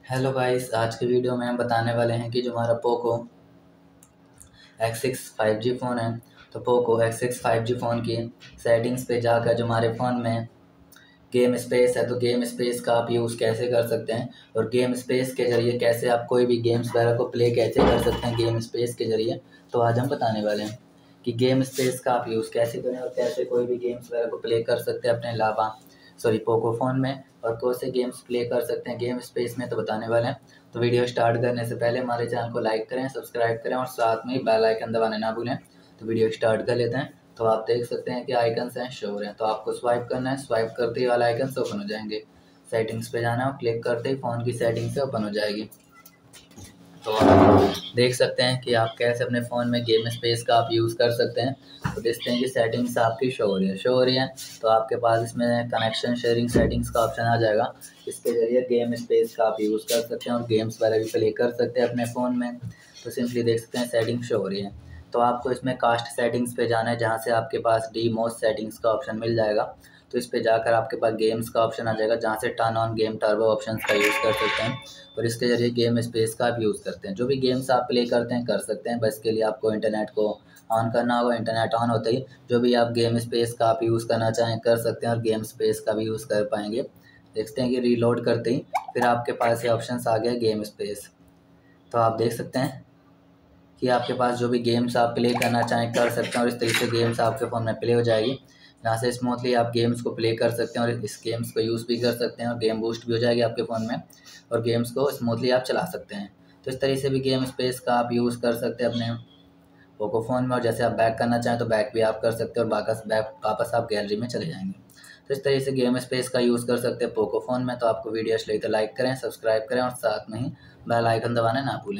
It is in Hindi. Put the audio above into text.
हेलो गाइस, आज के वीडियो में हम बताने वाले हैं कि जो हमारा पोको X6 5G फ़ोन है, तो पोको X6 5G फ़ोन की सेटिंग्स पे जाकर जो हमारे फ़ोन में गेम स्पेस है, तो गेम स्पेस का आप यूज़ कैसे कर सकते हैं और गेम स्पेस के ज़रिए कैसे आप कोई भी गेम्स वगैरह को प्ले कैसे कर सकते हैं गेम स्पेस के ज़रिए। तो आज हम बताने वाले हैं कि गेम स्पेस का आप यूज़ कैसे करें और कैसे कोई भी गेम्स वगैरह को प्ले कर सकते हैं अपने पोको फ़ोन में, और कौन से गेम्स प्ले कर सकते हैं गेम स्पेस में, तो बताने वाले हैं। तो वीडियो स्टार्ट करने से पहले हमारे चैनल को लाइक करें, सब्सक्राइब करें और साथ में बेल आइकन दबाना ना भूलें। तो वीडियो स्टार्ट कर लेते हैं। तो आप देख सकते हैं कि आइकन्स हैं, शो हो रहे हैं, तो आपको स्वाइप करना है। स्वाइप करते ही वाला आइकन ओपन हो जाएंगे। सेटिंग्स पे जाना है और क्लिक करते ही फ़ोन की सेटिंग से ओपन हो जाएगी। तो आप देख सकते हैं कि आप कैसे अपने फ़ोन में गेम स्पेस का आप यूज़ कर सकते हैं। तो देखते हैं कि सेटिंग्स आपकी शो हो रही है। तो आपके पास इसमें कनेक्शन शेयरिंग सेटिंग्स का ऑप्शन आ जाएगा। इसके ज़रिए गेम स्पेस का आप यूज़ कर सकते हैं और गेम्स वगैरह भी प्ले कर सकते हैं अपने फ़ोन में। तो सिंपली देख सकते हैं सेटिंग शो हो रही है। तो आपको इसमें कास्ट सेटिंग्स पे जाना है, जहाँ से आपके पास डीमोस्ट सेटिंग्स का ऑप्शन मिल जाएगा। तो इस पे जाकर आपके पास गेम्स का ऑप्शन आ जाएगा, जहाँ से turn on game turbo option का यूज़ कर सकते हैं और इसके ज़रिए गेम स्पेस का आप यूज़ करते हैं। जो भी गेम्स आप प्ले करते हैं कर सकते हैं, बस के लिए आपको इंटरनेट को ऑन करना होगा। इंटरनेट ऑन होते ही जो भी आप गेम स्पेस का आप यूज़ करना चाहें कर सकते हैं और गेम स्पेस का भी यूज़ कर पाएंगे। देखते हैं कि रीलोड करते ही फिर आपके पास ये ऑप्शन आ गया गेम स्पेस। तो आप देख सकते हैं कि आपके पास जो भी गेम्स आप प्ले करना चाहें कर सकते हैं और इस तरीके से गेम्स आपके फ़ोन में प्ले हो जाएगी। यहाँ से स्मूथली आप गेम्स को प्ले कर सकते हैं और इस गेम्स को यूज़ भी कर सकते हैं और गेम बूस्ट भी हो जाएगी आपके फ़ोन में और गेम्स को स्मूथली आप चला सकते हैं। तो इस तरीके से भी गेम स्पेस का आप यूज़ कर सकते हैं अपने पोको फ़ोन में, और जैसे आप बैक करना चाहें तो बैक भी आप कर सकते हैं और वापस आप गैलरी में चले जाएंगे। तो इस तरीके से गेम स्पेस का यूज़ कर सकते हैं पोको फ़ोन में। तो आपको वीडियो अच्छी लगी तो लाइक करें, सब्सक्राइब करें और साथ में ही बेल आइकन दबाना ना भूलें।